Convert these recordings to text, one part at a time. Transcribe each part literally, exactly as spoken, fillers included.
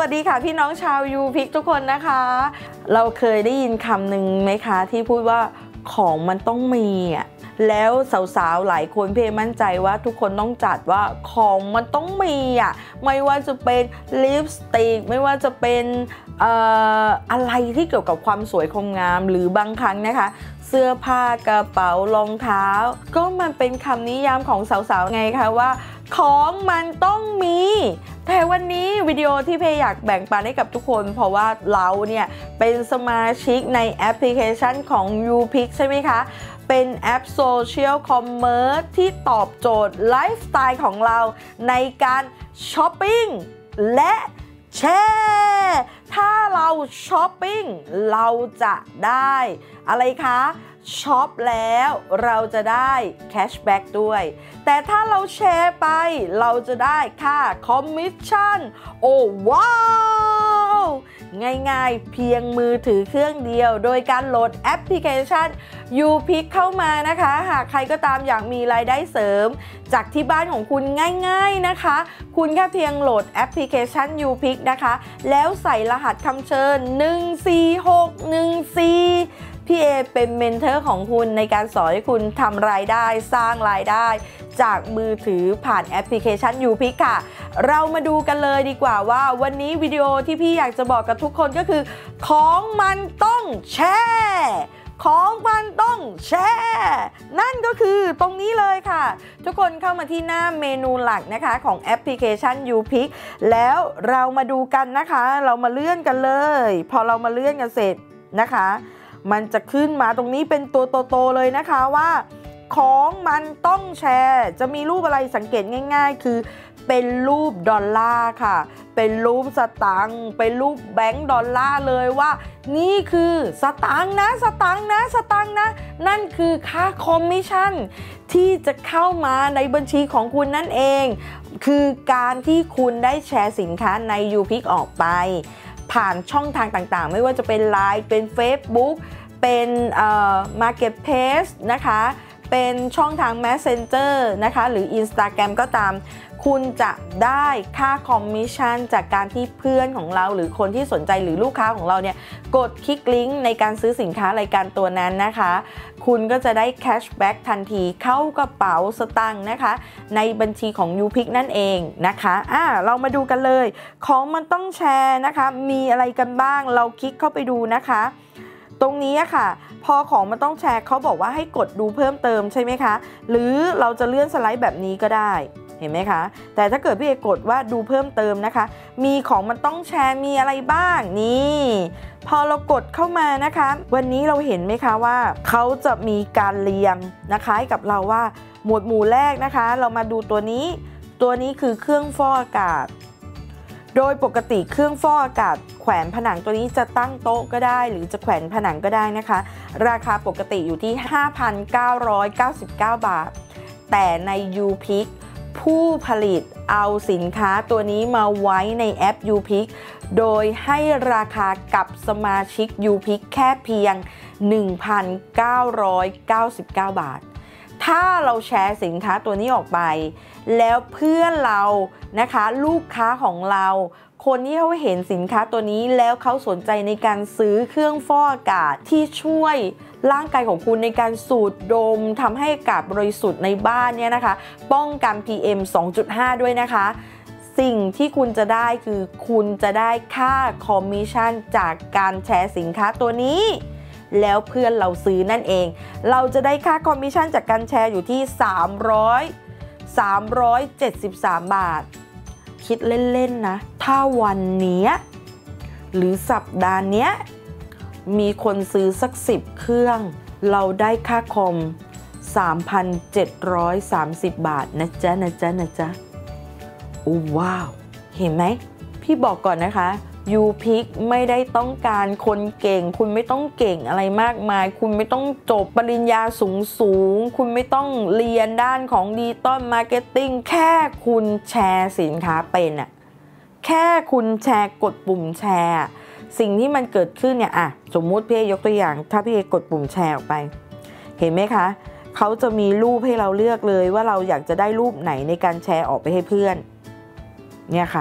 วัสดีค่ะพี่น้องชาวยูพิกทุกคนนะคะเราเคยได้ยินคำหนึ่งไหมคะที่พูดว่าของมันต้องมีอ่ะแล้วสาวๆหลายคนพี่มั่นใจว่าทุกคนต้องจัดว่าของมันต้องมีอ่ะไม่ว่าจะเป็นลิปสติกไม่ว่าจะเป็นเอ่ออะไรที่เกี่ยวกับความสวยความงามหรือบางครั้งนะคะเสื้อผ้ากระเป๋ารองเท้าก็มันเป็นคำนิยามของสาวๆไงคะว่าของมันต้องมีแต่วันนี้วิดีโอที่เพย์อยากแบ่งปันให้กับทุกคนเพราะว่าเราเนี่ยเป็นสมาชิกในแอปพลิเคชันของ ยูพิก ใช่ไหมคะเป็นแอปโซเชียลคอมเมอร์สที่ตอบโจทย์ไลฟ์สไตล์ของเราในการช้อปปิ้งและแชร์ถ้าเราช้อปปิ้งเราจะได้อะไรคะช็อปแล้วเราจะได้แคชแบ็กด้วยแต่ถ้าเราแชร์ไปเราจะได้ค่าคอมมิชชั่นโอ้ว้าวง่ายๆเพียงมือถือเครื่องเดียวโดยการโหลดแอปพลิเคชัน ยูพิก เข้ามานะคะหากใครก็ตามอยากมีรายได้เสริมจากที่บ้านของคุณง่ายๆนะคะคุณแค่เพียงโหลดแอปพลิเคชัน ยูพิก นะคะแล้วใส่รหัสคำเชิญหนึ่ง สี่ หก หนึ่ง สี่พี่เอเป็นเมนเทอร์ของคุณในการสอนให้คุณทำรายได้สร้างรายได้จากมือถือผ่านแอปพลิเคชัน ยูพิก ค่ะเรามาดูกันเลยดีกว่าว่าวันนี้วิดีโอที่พี่อยากจะบอกกับทุกคนก็คือของมันต้องแชร์ของมันต้องแชร์นั่นก็คือตรงนี้เลยค่ะทุกคนเข้ามาที่หน้าเมนูหลักนะคะของแอปพลิเคชัน ยูพิก แล้วเรามาดูกันนะคะเรามาเลื่อนกันเลยพอเรามาเลื่อนกันเสร็จนะคะมันจะขึ้นมาตรงนี้เป็นตัวโตๆเลยนะคะว่าของมันต้องแชร์จะมีรูปอะไรสังเกตง่ายๆคือเป็นรูปดอลลาร์ค่ะเป็นรูปสตังค์เป็นรูปแบงก์ดอลลาร์เลยว่านี่คือสตังค์นะสตังค์นะสตังค์นะนั่นคือค่าคอมมิชชั่นที่จะเข้ามาในบัญชีของคุณนั่นเองคือการที่คุณได้แชร์สินค้าใน ยูพิก ออกไปผ่านช่องทางต่างๆไม่ว่าจะเป็น ไลน์ เป็น เฟซบุ๊ก เป็นเอ่อ Marketplace นะคะเป็นช่องทาง แมสเซนเจอร์ นะคะหรือ อินสตาแกรม ก็ตามคุณจะได้ค่าคอมมิชชั่นจากการที่เพื่อนของเราหรือคนที่สนใจหรือลูกค้าของเราเนี่ยกดคลิกลิงก์ในการซื้อสินค้ารายการตัวนั้นนะคะคุณก็จะได้แคชแบ็กทันทีเข้ากระเป๋าสตางค์นะคะในบัญชีของ ยูพิก นั่นเองนะคะอ่าเรามาดูกันเลยของมันต้องแชร์นะคะมีอะไรกันบ้างเราคลิกเข้าไปดูนะคะตรงนี้ค่ะพอของมันต้องแชร์เขาบอกว่าให้กดดูเพิ่มเติมใช่ไหมคะหรือเราจะเลื่อนสไลด์แบบนี้ก็ได้เห็นไหมคะแต่ถ้าเกิดพี่เอกกดว่าดูเพิ่มเติมนะคะมีของมันต้องแชร์มีอะไรบ้างนี่พอเรากดเข้ามานะคะวันนี้เราเห็นไหมคะว่าเขาจะมีการเรียงนะคะให้กับเราว่าหมวดหมู่แรกนะคะเรามาดูตัวนี้ตัวนี้คือเครื่องฟอกอากาศโดยปกติเครื่องฟอกอากาศแขวนผนังตัวนี้จะตั้งโต๊ะก็ได้หรือจะแขวนผนังก็ได้นะคะราคาปกติอยู่ที่ ห้าพันเก้าร้อยเก้าสิบเก้า บาทแต่ใน ยูพิก ผู้ผลิตเอาสินค้าตัวนี้มาไว้ในแอป ยู พิก โดยให้ราคากับสมาชิก ยู พิก แค่เพียง หนึ่งพันเก้าร้อยเก้าสิบเก้า บาทถ้าเราแชร์สินค้าตัวนี้ออกไปแล้วเพื่อนเรานะคะลูกค้าของเราคนที่เขาเห็นสินค้าตัวนี้แล้วเขาสนใจในการซื้อเครื่องฟอกอากาศที่ช่วยร่างกายของคุณในการสูดดมทำให้อากาศบริสุทธิ์ในบ้านเนี่ยนะคะป้องกัน พี เอ็ม สองจุดห้า ด้วยนะคะสิ่งที่คุณจะได้คือคุณจะได้ค่าคอมมิชชั่นจากการแชร์สินค้าตัวนี้แล้วเพื่อนเราซื้อนั่นเองเราจะได้ค่าคอมมิชชั่นจากการแชร์อยู่ที่สามร้อย สามร้อยเจ็ดสิบสาม บาทคิดเล่นๆนะถ้าวันนี้หรือสัปดาห์นี้มีคนซื้อสักสิบเครื่องเราได้ค่าคอม สามพันเจ็ดร้อยสามสิบ บาทนะจ๊ะนะจ๊ะนะจ๊ะโอ้ว้าวเห็นไหมพี่บอกก่อนนะคะ ยูพิก ไม่ได้ต้องการคนเก่งคุณไม่ต้องเก่งอะไรมากมายคุณไม่ต้องจบปริญญาสูงสูงคุณไม่ต้องเรียนด้านของดิจิตอลมาร์เก็ตติ้งแค่คุณแชร์สินค้าเป็นอะแค่คุณแชร์กดปุ่มแชร์สิ่งที่มันเกิดขึ้นเนี่ยอะสมมุติพี่ยกตัวอย่างถ้าพี่กดปุ่มแชร์ออกไปเห็นไหมคะเขาจะมีรูปให้เราเลือกเลยว่าเราอยากจะได้รูปไหนในการแชร์ออกไปให้เพื่อนเนี่ยค่ะ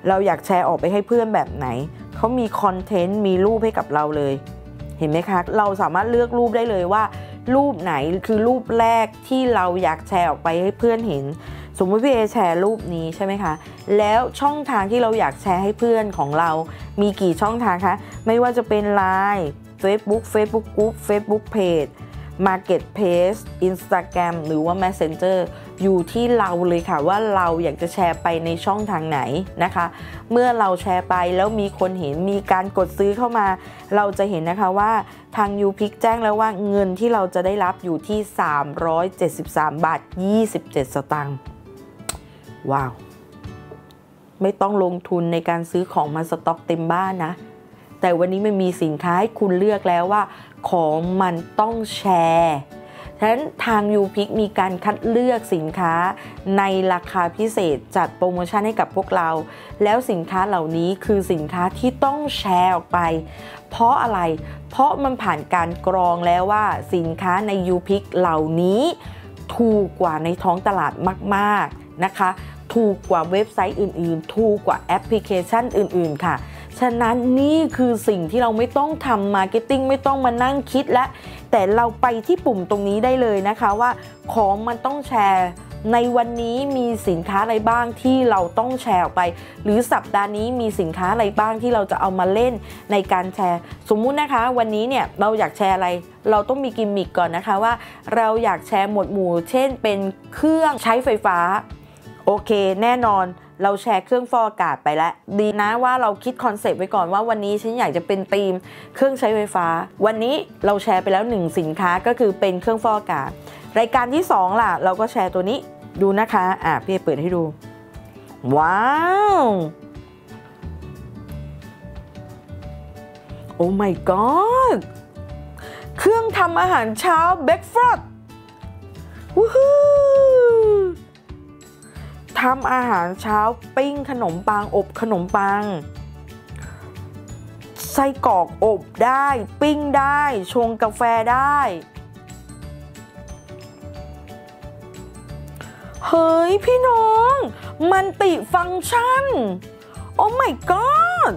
เราอยากแชร์ออกไปให้เพื่อนแบบไหนเขามีคอนเทนต์มีรูปให้กับเราเลยเห็นไหมคะเราสามารถเลือกรูปได้เลยว่ารูปไหนคือรูปแรกที่เราอยากแชร์ออกไปให้เพื่อนเห็นสมมติพี่เอแชร์รูปนี้ใช่ไหมคะแล้วช่องทางที่เราอยากแชร์ให้เพื่อนของเรามีกี่ช่องทางคะไม่ว่าจะเป็น ไลน์ Facebook Facebook Group Facebook Page Marketplace Instagram หรือว่า Messenger อยู่ที่เราเลยค่ะว่าเราอยากจะแชร์ไปในช่องทางไหนนะคะเมื่อเราแชร์ไปแล้วมีคนเห็นมีการกดซื้อเข้ามาเราจะเห็นนะคะว่าทาง YouPick แจ้งแล้วว่าเงินที่เราจะได้รับอยู่ที่สามร้อยเจ็ดสิบสามบาทยี่สิบเจ็ดสตางค์ว้าวไม่ต้องลงทุนในการซื้อของมาสต็อกเต็มบ้านนะแต่วันนี้มันมีสินค้าให้คุณเลือกแล้วว่าของมันต้องแชร์ฉะนั้นทาง YouPick มีการคัดเลือกสินค้าในราคาพิเศษจัดโปรโมชั่นให้กับพวกเราแล้วสินค้าเหล่านี้คือสินค้าที่ต้องแชร์ออกไปเพราะอะไรเพราะมันผ่านการกรองแล้วว่าสินค้าใน YouPick เหล่านี้ถูกกว่าในท้องตลาดมากๆนะคะถูกกว่าเว็บไซต์อื่นๆถูกกว่าแอปพลิเคชันอื่นๆค่ะฉะนั้นนี่คือสิ่งที่เราไม่ต้องทำมาร์เก็ตติ้งไม่ต้องมานั่งคิดและแต่เราไปที่ปุ่มตรงนี้ได้เลยนะคะว่าของมันต้องแชร์ในวันนี้มีสินค้าอะไรบ้างที่เราต้องแชร์ออกไปหรือสัปดาห์นี้มีสินค้าอะไรบ้างที่เราจะเอามาเล่นในการแชร์สมมุตินะคะวันนี้เนี่ยเราอยากแชร์อะไรเราต้องมีกิมมิคก่อนนะคะว่าเราอยากแชร์หมวดหมู่เช่นเป็นเครื่องใช้ไฟฟ้าโอเคแน่นอนเราแชร์เครื่องฟอกอากาศไปแล้วดีนะว่าเราคิดคอนเซปต์ไว้ก่อนว่าวันนี้ฉันอยากจะเป็นธีมเครื่องใช้ไฟฟ้าวันนี้เราแชร์ไปแล้วหนึ่งสินค้าก็คือเป็นเครื่องฟอกอากาศรายการที่สองล่ะเราก็แชร์ตัวนี้ดูนะคะอ่ะพี่เปิดให้ดูว้าวโอ้ my god เครื่องทำอาหารเช้าเบรคฟาสต์วู้ฮู้ทำอาหารเช้าปิ้งขนมปังอบขนมปังไส้กรอกอบได้ปิ้งได้ชงกาแฟได้เฮ้ยพี่น้องมันติฟังก์ชันโอ้ my god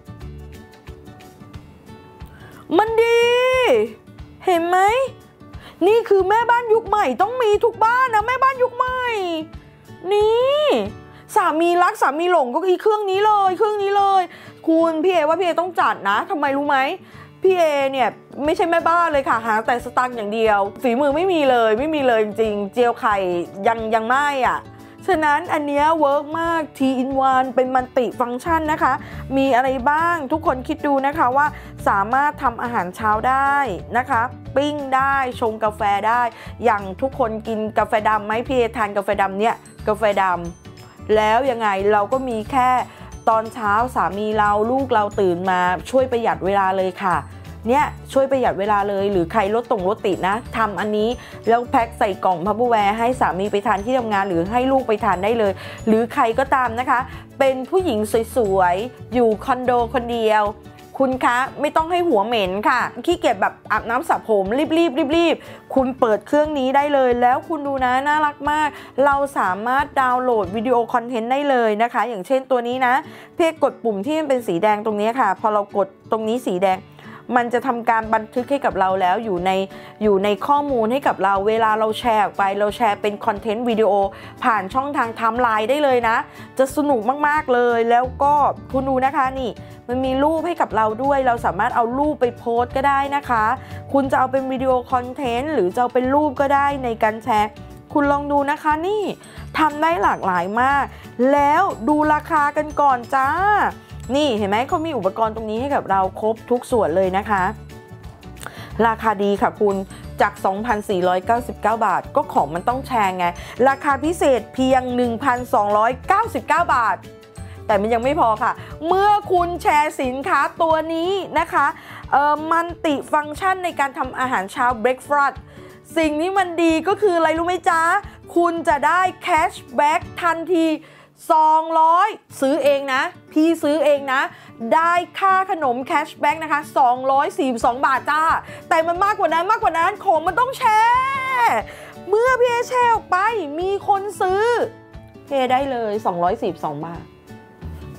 มันดีเห็นไหมนี่คือแม่บ้านยุคใหม่ต้องมีทุกบ้านนะแม่บ้านยุคใหม่นี่สามีรักสามีหลงก็คือเครื่องนี้เลยเครื่องนี้เลยคุณพี่เอว่าพี่เอต้องจัดนะทำไมรู้ไหมพี่เอเนี่ยไม่ใช่แม่บ้านเลยค่ะหาแต่สตังค์อย่างเดียวฝีมือไม่มีเลยไม่มีเลยจริงๆเจียวไข่ยังยังไม่อ่ะฉะนั้นอันเนี้ยเวิร์กมาก ที อิน วัน เป็นมัลติฟังก์ชันนะคะมีอะไรบ้างทุกคนคิดดูนะคะว่าสามารถทำอาหารเช้าได้นะคะปิ้งได้ชงกาแฟได้อย่างทุกคนกินกาแฟดำไหมพี่เอทานกาแฟดำเนี่ยกาแฟดำแล้วยังไงเราก็มีแค่ตอนเช้าสามีเราลูกเราตื่นมาช่วยประหยัดเวลาเลยค่ะเนี่ยช่วยประหยัดเวลาเลยหรือใครรถตรงรถติดนะทำอันนี้แล้วแพ็คใส่กล่องพับเบอร์แวร์ให้สามีไปทานที่ทำงานหรือให้ลูกไปทานได้เลยหรือใครก็ตามนะคะเป็นผู้หญิงสวยๆอยู่คอนโดคนเดียวคุณคะไม่ต้องให้หัวเหม็นค่ะขี้เกียจแบบอาบน้ำสระผมรีบๆรีบๆคุณเปิดเครื่องนี้ได้เลยแล้วคุณดูนะน่ารักมากเราสามารถดาวน์โหลดวิดีโอคอนเทนต์ได้เลยนะคะอย่างเช่นตัวนี้นะเพียงกดปุ่มที่มันเป็นสีแดงตรงนี้ค่ะพอเรากดตรงนี้สีแดงมันจะทำการบันทึกให้กับเราแล้วอยู่ในอยู่ในข้อมูลให้กับเราเวลาเราแชร์ออกไปเราแชร์เป็นคอนเทนต์วิดีโอผ่านช่องทางไทม์ไลน์ได้เลยนะจะสนุกมากๆเลยแล้วก็คุณดูนะคะนี่มันมีรูปให้กับเราด้วยเราสามารถเอารูปไปโพสต์ก็ได้นะคะคุณจะเอาเป็นวิดีโอคอนเทนต์หรือจะเอาเป็นรูปก็ได้ในการแชร์คุณลองดูนะคะนี่ทำได้หลากหลายมากแล้วดูราคากันก่อนจ้านี่เห็นไหมเขามีอุปกรณ์ตรงนี้ให้กับเราครบทุกส่วนเลยนะคะราคาดีค่ะคุณจาก สองพันสี่ร้อยเก้าสิบเก้า บาทก็ของมันต้องแชร์ไงราคาพิเศษเพียง หนึ่งพันสองร้อยเก้าสิบเก้า บาทแต่มันยังไม่พอค่ะเมื่อคุณแชร์สินค้าตัวนี้นะคะเอ่อมันติฟังก์ชันในการทำอาหารเช้าเบรคฟาสต์สิ่งนี้มันดีก็คืออะไรรู้ไหมจ๊ะคุณจะได้แคชแบ็กทันทีสองร้อยซื้อเองนะพี่ซื้อเองนะได้ค่าขนมแคชแบ็กนะคะสองร้อยสี่สิบสองบาทจ้าแต่มันมากกว่านั้นมากกว่านั้นของมันต้องแชร์เมื่อพี่แชร์ออกไปมีคนซื้อเพย์ได้เลยสองร้อยสี่สิบสองบาท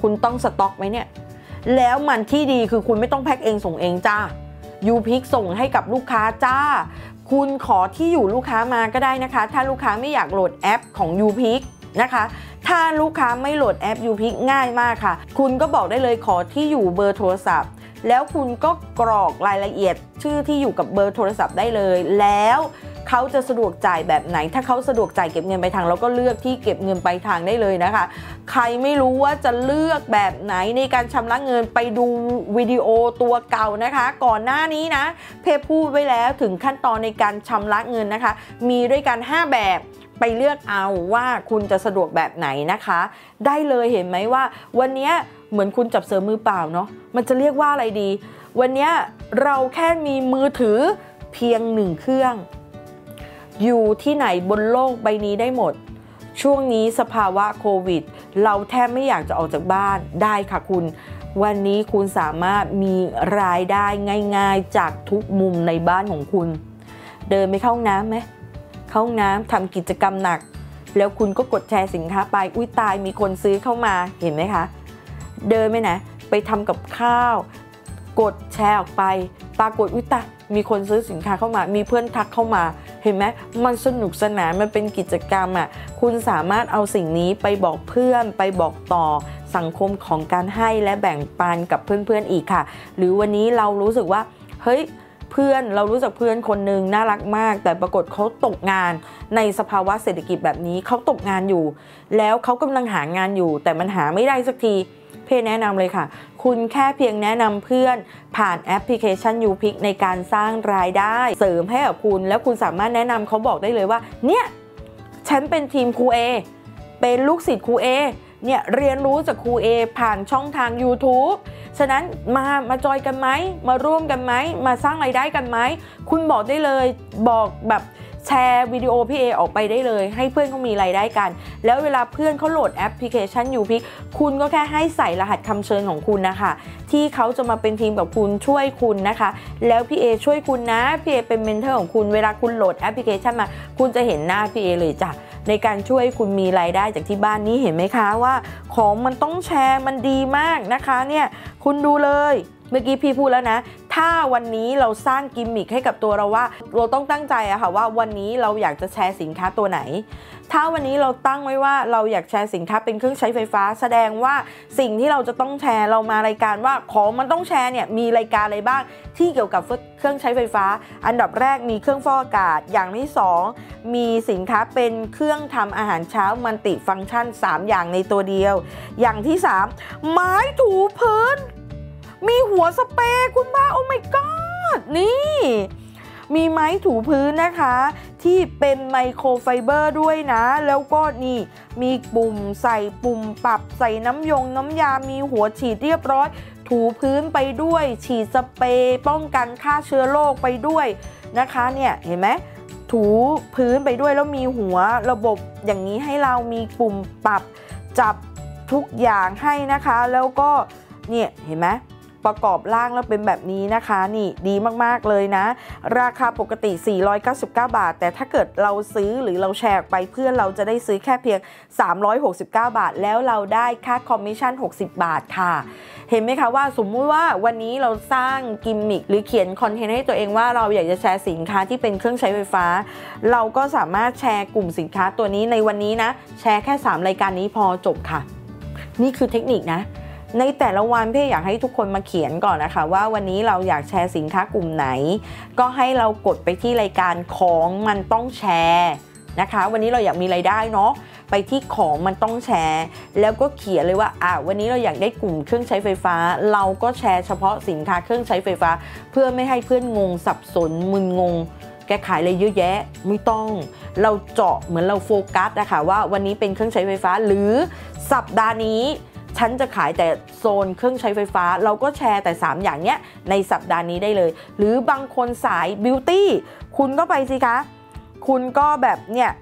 คุณต้องสต็อกไหมเนี่ยแล้วมันที่ดีคือคุณไม่ต้องแพ็คเองส่งเองจ้ายูพิกส่งให้กับลูกค้าจ้าคุณขอที่อยู่ลูกค้ามาก็ได้นะคะถ้าลูกค้าไม่อยากโหลดแอปของยูพิกนะคะถ้าลูกค้าไม่โหลดแอปยูพิกง่ายมากค่ะคุณก็บอกได้เลยขอที่อยู่เบอร์โทรศัพท์แล้วคุณก็กรอกรายละเอียดชื่อที่อยู่กับเบอร์โทรศัพท์ได้เลยแล้วเขาจะสะดวกจ่ายแบบไหนถ้าเขาสะดวกจ่ายเก็บเงินปลายทางเราก็เลือกที่เก็บเงินปลายทางได้เลยนะคะใครไม่รู้ว่าจะเลือกแบบไหนในการชำระเงินไปดูวิดีโอตัวเก่านะคะก่อนหน้านี้นะเพจพูดไว้แล้วถึงขั้นตอนในการชำระเงินนะคะมีด้วยกันห้าแบบไปเลือกเอาว่าคุณจะสะดวกแบบไหนนะคะได้เลยเห็นไหมว่าวันนี้เหมือนคุณจับเสือมือเปล่าเนาะมันจะเรียกว่าอะไรดีวันนี้เราแค่มีมือถือเพียงหนึ่งเครื่องอยู่ที่ไหนบนโลกใบนี้ได้หมดช่วงนี้สภาวะโควิดเราแทบไม่อยากจะออกจากบ้านได้ค่ะคุณวันนี้คุณสามารถมีรายได้ง่ายๆจากทุกมุมในบ้านของคุณเดินไปเข้าห้องน้ำไหมเข้าห้องน้ำทำกิจกรรมหนักแล้วคุณก็กดแชร์สินค้าไปอุ้ยตายมีคนซื้อเข้ามาเห็นไหมคะเดินไปไหนไปทำกับข้าวกดแชร์ออกไปปรากฏอุ้ยตายมีคนซื้อสินค้าเข้ามามีเพื่อนทักเข้ามาเห็นไหมมันสนุกสนานมันเป็นกิจกรรมอ่ะคุณสามารถเอาสิ่งนี้ไปบอกเพื่อนไปบอกต่อสังคมของการให้และแบ่งปันกับเพื่อนๆอีกค่ะหรือวันนี้เรารู้สึกว่าเฮ้ยเพื่อนเรารู้จักเพื่อนคนหนึ่งน่ารักมากแต่ปรากฏเขาตกงานในสภาวะเศรษฐกิจแบบนี้เขาตกงานอยู่แล้วเขากำลังหางานอยู่แต่มันหาไม่ได้สักทีเพจแนะนำเลยค่ะคุณแค่เพียงแนะนำเพื่อนผ่านแอปพลิเคชัน ยูพิก ในการสร้างรายได้เสริมให้กับคุณแล้วคุณสามารถแนะนำเขาบอกได้เลยว่าเนี่ยฉันเป็นทีมครูเอเป็นลูกศิษย์ครูเอเนี่ยเรียนรู้จากครูเอผ่านช่องทาง ยูทูบ ฉะนั้นมามาจอยกันไหมมาร่วมกันไหมมาสร้างรายได้กันไหมคุณบอกได้เลยบอกแบบแชร์วิดีโอพี่เอออกไปได้เลยให้เพื่อนเขามีรายได้กันแล้วเวลาเพื่อนเขาโหลดแอปพลิเคชัน ยูพิก คุณก็แค่ให้ใส่รหัสคำเชิญของคุณนะคะที่เขาจะมาเป็นทีมกับคุณช่วยคุณนะคะแล้วพี่เอช่วยคุณนะพี่เอเป็นเมนเทอร์ของคุณเวลาคุณโหลดแอปพลิเคชันมาคุณจะเห็นหน้าพี่เอเลยจ้ะในการช่วยคุณมีรายได้จากที่บ้านนี้เห็นไหมคะว่าของมันต้องแชร์มันดีมากนะคะเนี่ยคุณดูเลยเมื่อกี้พี่พูดแล้วนะถ้าวันนี้เราสร้างกิมมิคให้กับตัวเราว่าเราต้องตั้งใจอะค่ะว่าวันนี้เราอยากจะแชร์สินค้าตัวไหนถ้าวันนี้เราตั้งไว้ว่าเราอยากแชร์สินค้าเป็นเครื่องใช้ไฟฟ้าแสดงว่าสิ่งที่เราจะต้องแชร์เรามารายการว่าของมันต้องแชร์เนี่ยมีรายการอะไรบ้างที่เกี่ยวกับเครื่องใช้ไฟฟ้าอันดับแรกมีเครื่องฟอกอากาศอย่างที่สองมีสินค้าเป็นเครื่องทำอาหารเช้ามัลติฟังก์ชันสามอย่างในตัวเดียวอย่างที่สามไม้ถูพื้นมีหัวสเปรย์คุณบ้าโอ้ my god นี่มีไม้ถูพื้นนะคะที่เป็นไมโครไฟเบอร์ด้วยนะแล้วก็นี่มีปุ่มใส่ปุ่มปรับใส่น้ำยงน้ำยามีหัวฉีดเรียบร้อยถูพื้นไปด้วยฉีดสเปรย์ป้องกันฆ่าเชื้อโรคไปด้วยนะคะเนี่ยเห็นไหมถูพื้นไปด้วยแล้วมีหัวระบบอย่างนี้ให้เรามีปุ่มปรับจับทุกอย่างให้นะคะแล้วก็เนี่ยเห็นไหมประกอบร่างแล้วเป็นแบบนี้นะคะนี่ดีมากๆเลยนะราคาปกติสี่ร้อยเก้าสิบเก้าบาทแต่ถ้าเกิดเราซื้อหรือเราแชร์ไปเพื่อนเราจะได้ซื้อแค่เพียงสามร้อยหกสิบเก้าบาทแล้วเราได้ค่าคอมมิชชั่นหกสิบบาทค่ะเห็นไหมคะว่าสมมุติว่าวันนี้เราสร้างกิมมิคหรือเขียนคอนเทนต์ให้ตัวเองว่าเราอยากจะแชร์สินค้าที่เป็นเครื่องใช้ไฟฟ้าเราก็สามารถแชร์กลุ่มสินค้าตัวนี้ในวันนี้นะแชร์แค่สามรายการนี้พอจบค่ะนี่คือเทคนิคนะในแต่ละวันพี่อยากให้ทุกคนมาเขียนก่อนนะคะว่าวันนี้เราอยากแชร์สินค้ากลุ่มไหนก็ให้เรากดไปที่รายการของมันต้องแชร์นะคะวันนี้เราอยากมีรายได้เนาะไปที่ของมันต้องแชร์แล้วก็เขียนเลยว่าอ่ะวันนี้เราอยากได้กลุ่มเครื่องใช้ไฟฟ้าเราก็แชร์เฉพาะสินค้าเครื่องใช้ไฟฟ้าเพื่อไม่ให้เพื่อนงงสับสนมึนงงแกขายอะไรเยอะแยะไม่ต้องเราเจาะเหมือนเราโฟกัสนะคะว่าวันนี้เป็นเครื่องใช้ไฟฟ้าหรือสัปดาห์นี้ฉันจะขายแต่โซนเครื่องใช้ไฟฟ้าเราก็แชร์แต่สามอย่างเนี้ยในสัปดาห์นี้ได้เลยหรือบางคนสายบิวตี้คุณก็ไปสิคะคุณก็แบบเนี่ย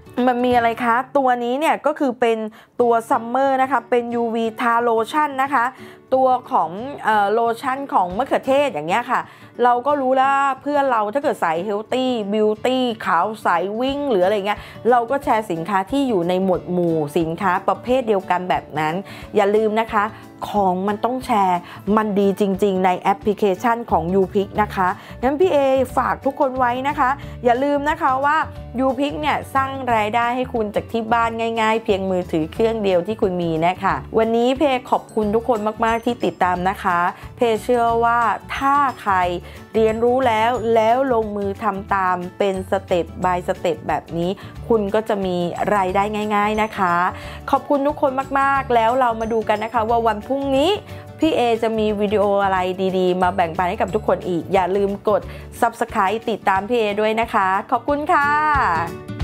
มันมีอะไรคะตัวนี้เนี่ยก็คือเป็นตัวซัมเมอร์นะคะเป็น ยู วี ทาโลชั่นนะคะตัวของเอ่อโลชั่นของมะเขือเทศอย่างเงี้ยค่ะเราก็รู้แล้วเพื่อนเราถ้าเกิดใส่เฮลตี้บิวตี้ขาวใสวิ่งหรืออะไรเงี้ยเราก็แชร์สินค้าที่อยู่ในหมวดหมู่สินค้าประเภทเดียวกันแบบนั้นอย่าลืมนะคะของมันต้องแชร์มันดีจริงๆในแอปพลิเคชันของ ยู พิก นะคะงั้นพี่เอฝากทุกคนไว้นะคะอย่าลืมนะคะว่า ยู พิก เนี่ยสร้างรายได้ให้คุณจากที่บ้านง่ายๆเพียงมือถือเครื่องเดียวที่คุณมีนะคะวันนี้เพขอบคุณทุกคนมากๆที่ติดตามนะคะเพเชื่อว่าถ้าใครเรียนรู้แล้วแล้วลงมือทำตามเป็นสเต็ป บาย สเต็ปแบบนี้คุณก็จะมีรายได้ง่ายๆนะคะขอบคุณทุกคนมากๆแล้วเรามาดูกันนะคะว่าวันพรุ่งนี้พี่เอจะมีวิดีโออะไรดีๆมาแบ่งปันให้กับทุกคนอีกอย่าลืมกด ซับสไครบ์ ติดตามพี่เอด้วยนะคะขอบคุณค่ะ